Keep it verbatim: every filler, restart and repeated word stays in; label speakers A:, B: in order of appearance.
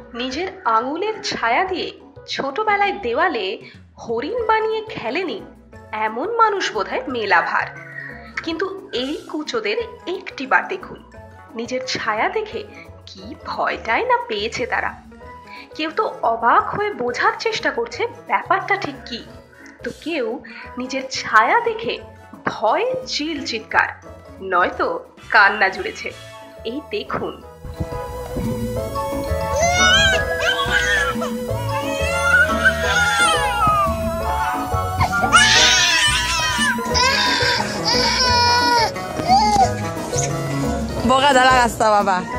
A: নিজের আঙুলের ছায়া দিয়ে ছোটবেলায় দেওয়ালে হরিণ বানিয়ে খেলেনি এমন মানুষ বোধহয় মেলাভার। কিন্তু এই কুচোদের একটি বার দেখুন, নিজের ছায়া দেখে কি ভয়টাই না পেয়েছে তারা। কেউ তো অবাক হয়ে বোঝার চেষ্টা করছে ব্যাপারটা ঠিক কি, তো কেউ নিজের ছায়া দেখে ভয়ে চিল চিৎকার নয়তো কান্না জুড়েছে। এই দেখুন।
B: Boca da la gasta, papá.